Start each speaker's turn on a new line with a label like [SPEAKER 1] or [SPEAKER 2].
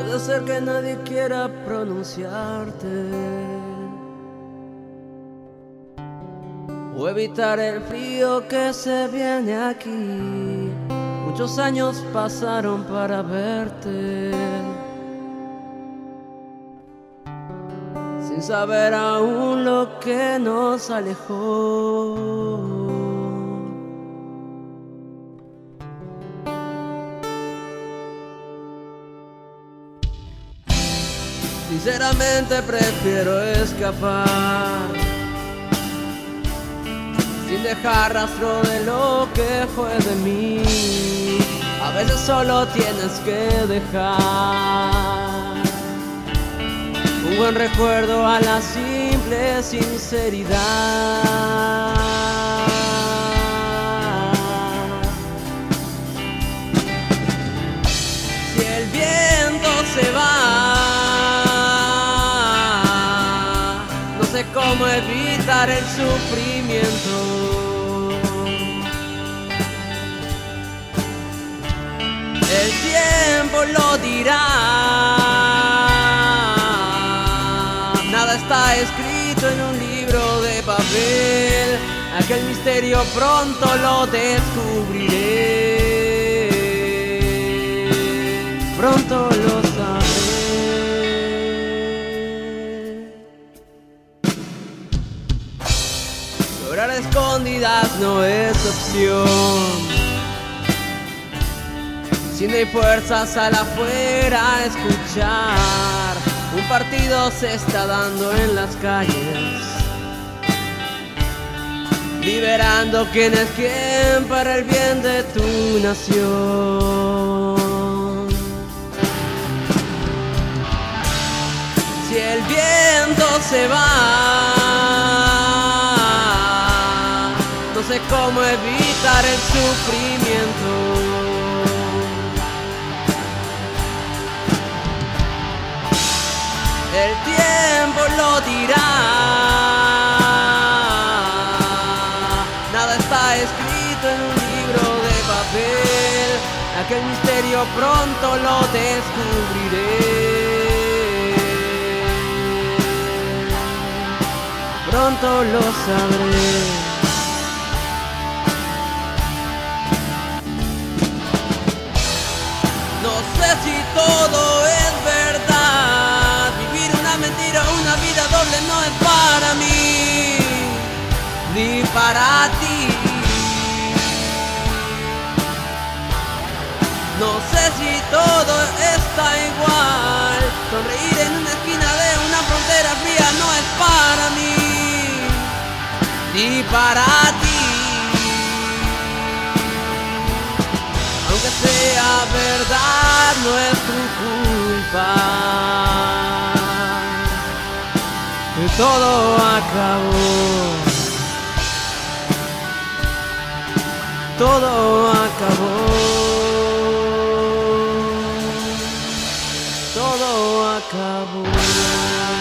[SPEAKER 1] Puede ser que nadie quiera pronunciarte o evitar el frío que se viene aquí. Muchos años pasaron para verte, sin saber aún lo que nos alejó. Sinceramente prefiero escapar sin dejar rastro de lo que fue de mí. A veces solo tienes que dejar un buen recuerdo a la simple sinceridad. Si el viento se va, no sé cómo evitar el sufrimiento. El tiempo lo dirá. Nada está escrito en un libro de papel. Aquel misterio pronto lo descubriré. Pronto lo sabré. Llorar a escondidas no es opción. Si no hay fuerzas al afuera a escuchar, un partido se está dando en las calles, liberando quién es quién para el bien de tu nación. Si el viento se va, no sé cómo evitar el sufrimiento. El tiempo lo dirá. Nada está escrito en un libro de papel. Aquel misterio pronto lo descubriré. Pronto lo sabré. No sé si todo es verdad. Vivir una mentira, una vida doble no es para mí, ni para ti. No sé si todo está igual. Sonreír en una esquina de una frontera fría no es para mí, ni para ti. Aunque sea verdad, no es tu culpa. Que todo acabó. Todo acabó. Todo acabó.